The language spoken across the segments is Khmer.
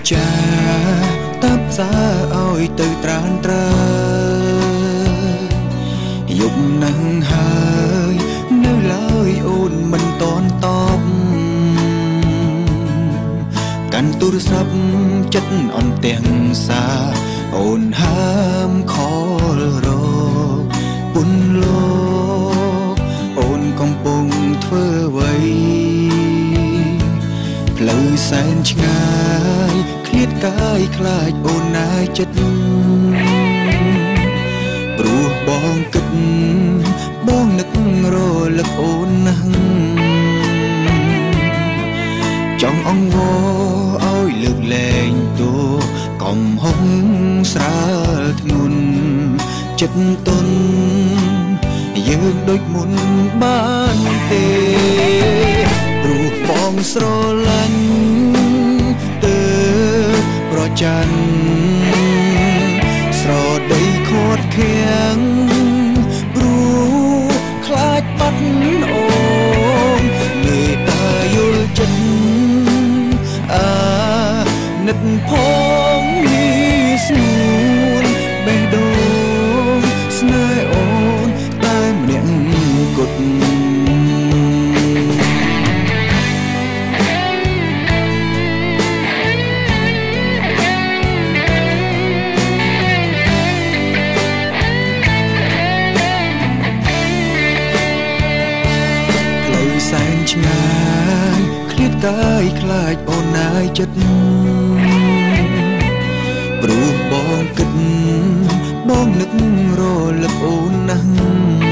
ចាតាប់សាឲ្យទៅត្រានត្រើយប់នឹងហើយនៅឡើយអូនមិនតន់តបកាន់ទូរស័ព្ទចិត្តអន់ទាំងសាអូនហាមខលរកពុនលោកអូនកំពុងធ្វើអ្វីផ្លូវសែនឆ្ងាយឃ្លាតកាយខ្លាចអូនណាយចិត្តព្រោះបងគិតបងនឹករលឹកអូនណាស់ចង់អង្វរឲ្យលើកលែងតួកំហុងស្រាលធ្ងន់ចិត្តទុនយើងដូចមុនបានទេព្រោះបងស្រឡាញ់ទើបប្រច័ណ្ឌស្រដីខាត់ខាំងព្រោះខ្លាចបាត់អូនមេត្តាយល់ចិត្តនិតផងនេះស្នួនបេះដូងស្នេហ៍អូនតែម្នាក់គត់ផ្លូវសែនឆ្ងាយឃ្លាតកាយខ្លាចអូនណាយចិត្តព្រោះបងគិតបងនឹករលឹកអូនណាស់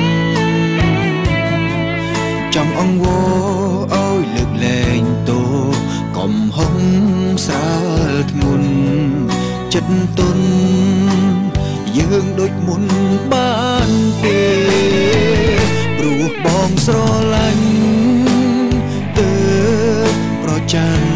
ចង់អង្វរឲ្យលើកលែងតួកំហុងស្រាលធ្ងន់ចិត្តទុនយើងដូចមុនបានទេព្រោះបងស្រឡាញ់ទើបប្រច័ណ្ឌ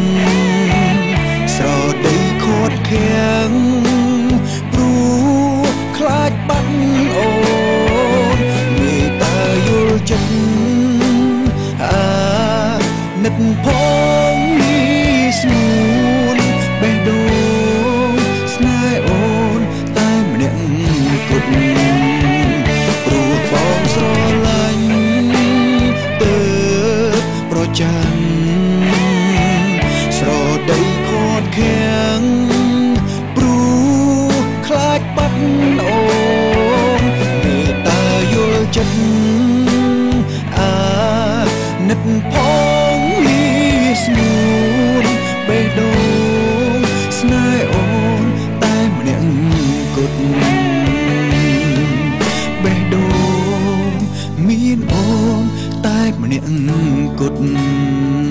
ស្រដីខាត់ខាំងព្រោះខ្លាចបាត់អូនមេត្តាយល់ចិត្តនិតផងនេះស្នួនបេះដូងស្នេហ៍អូនតែម្នាក់គត់ព្រោះបងស្រឡាញ់ទើបប្រច័ណ្ឌស្រដីខាត់ខាំងព្រោះខ្លាចបាត់អូនមេត្តាយល់ចិត្តនិតផងនេះស្នួនបេះដូងស្នេហ៍អូនតែម្នាក់គត់បេះដូងមានអូនតែម្នាក់គត់